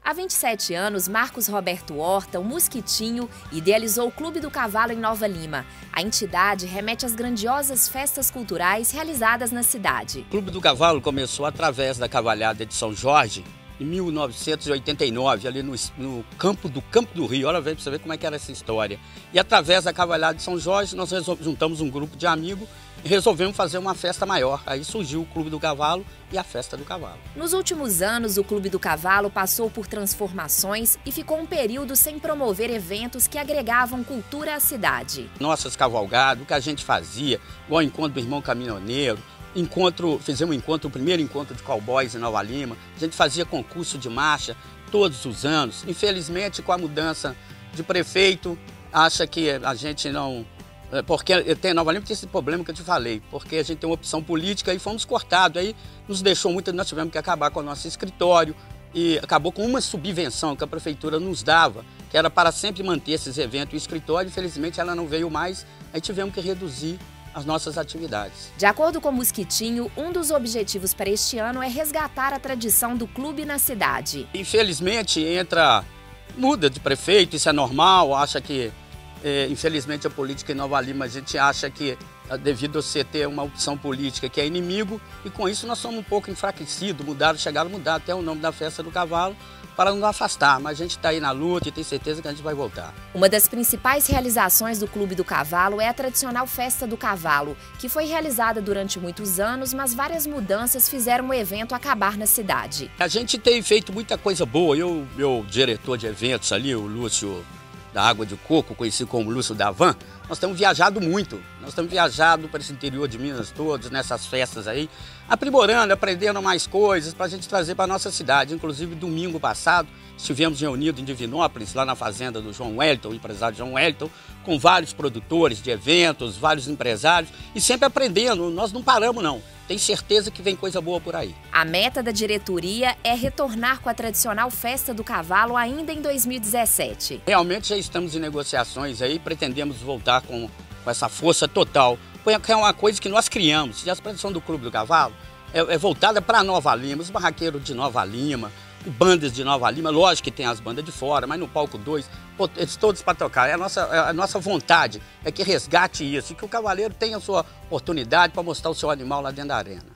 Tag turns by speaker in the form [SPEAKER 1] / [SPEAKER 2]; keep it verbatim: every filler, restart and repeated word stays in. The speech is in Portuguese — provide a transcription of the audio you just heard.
[SPEAKER 1] Há vinte e sete anos, Marcos Roberto Horta, o Mosquitinho, idealizou o Clube do Cavalo em Nova Lima. A entidade remete às grandiosas festas culturais realizadas na cidade.
[SPEAKER 2] O Clube do Cavalo começou através da Cavalhada de São Jorge, em mil novecentos e oitenta e nove, ali no, no campo do Campo do Rio. Olha, para você ver como é que era essa história. E através da Cavalhada de São Jorge, nós juntamos um grupo de amigos e resolvemos fazer uma festa maior. Aí surgiu o Clube do Cavalo e a Festa do Cavalo.
[SPEAKER 1] Nos últimos anos, o Clube do Cavalo passou por transformações e ficou um período sem promover eventos que agregavam cultura à cidade.
[SPEAKER 2] Nossas cavalgadas, o que a gente fazia, igual o encontro do Irmão Caminhoneiro, encontro, fizemos um encontro, o primeiro encontro de cowboys em Nova Lima. A gente fazia concurso de marcha todos os anos. Infelizmente, com a mudança de prefeito, acha que a gente não... Porque tem Nova Lima tem esse problema que eu te falei, porque a gente tem uma opção política e fomos cortados, aí nos deixou muito, nós tivemos que acabar com o nosso escritório e acabou com uma subvenção que a prefeitura nos dava, que era para sempre manter esses eventos e o escritório, infelizmente ela não veio mais, aí tivemos que reduzir as nossas atividades.
[SPEAKER 1] De acordo com o Mosquitinho, um dos objetivos para este ano é resgatar a tradição do clube na cidade.
[SPEAKER 2] Infelizmente entra, muda de prefeito, isso é normal, acha que É, infelizmente a política em Nova Lima, a gente acha que devido a você ter uma opção política que é inimigo, e com isso nós somos um pouco enfraquecidos, mudaram, chegaram a mudar até o nome da Festa do Cavalo para nos afastar, mas a gente está aí na luta e tem certeza que a gente vai voltar.
[SPEAKER 1] Uma das principais realizações do Clube do Cavalo é a tradicional Festa do Cavalo, que foi realizada durante muitos anos, mas várias mudanças fizeram o evento acabar na cidade.
[SPEAKER 2] A gente tem feito muita coisa boa, eu, meu diretor de eventos ali, o Lúcio da Água de Coco, conhecido como Lúcio da Van, nós temos viajado muito, nós temos viajado para esse interior de Minas todos, nessas festas aí, aprimorando, aprendendo mais coisas para a gente trazer para a nossa cidade. Inclusive, domingo passado, estivemos reunidos em Divinópolis, lá na fazenda do João Wellington, o empresário João Wellington, com vários produtores de eventos, vários empresários, e sempre aprendendo, nós não paramos não. Tenho certeza que vem coisa boa por aí.
[SPEAKER 1] A meta da diretoria é retornar com a tradicional Festa do Cavalo ainda em dois mil e dezessete.
[SPEAKER 2] Realmente já estamos em negociações aí, pretendemos voltar com, com essa força total, porque é uma coisa que nós criamos. E a tradição do Clube do Cavalo é, é voltada para Nova Lima, os barraqueiros de Nova Lima, bandas de Nova Lima, lógico que tem as bandas de fora, mas no palco dois, eles todos para tocar. É a, nossa, a nossa vontade é que resgate isso, e que o cavaleiro tenha a sua oportunidade para mostrar o seu animal lá dentro da arena.